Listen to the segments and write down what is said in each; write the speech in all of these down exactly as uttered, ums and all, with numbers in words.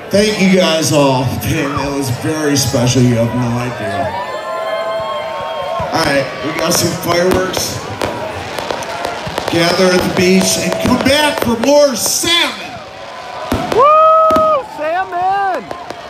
Thank you guys all. Damn, it was very special. You have no idea. All right, we got some fireworks. Gather at the beach and come back for more salmon. Woo! Salmon!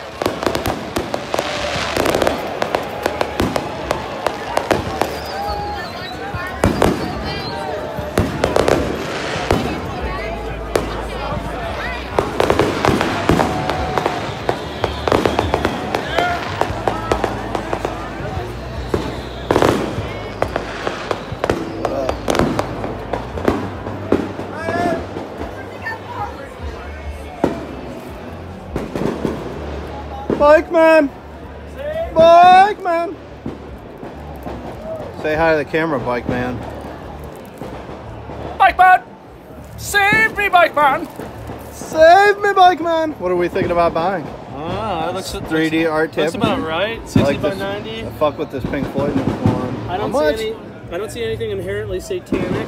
Bike man! Bike man! Say hi to the camera, bike man. Bike man! Save me, bike man! Save me, bike man! What are we thinking about buying? Ah, that looks three D art tip. That's about right. sixty like by this, ninety. I fuck with this Pink Floyd one. I don't How much? see any. I don't see anything inherently satanic.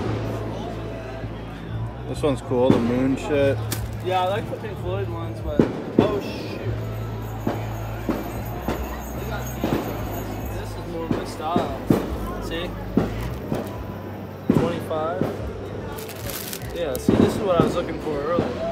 This one's cool. The moon shit. Yeah, I like the Pink Floyd ones, but oh shoot. This is more my style. See? twenty-five. Yeah, see, this is what I was looking for earlier.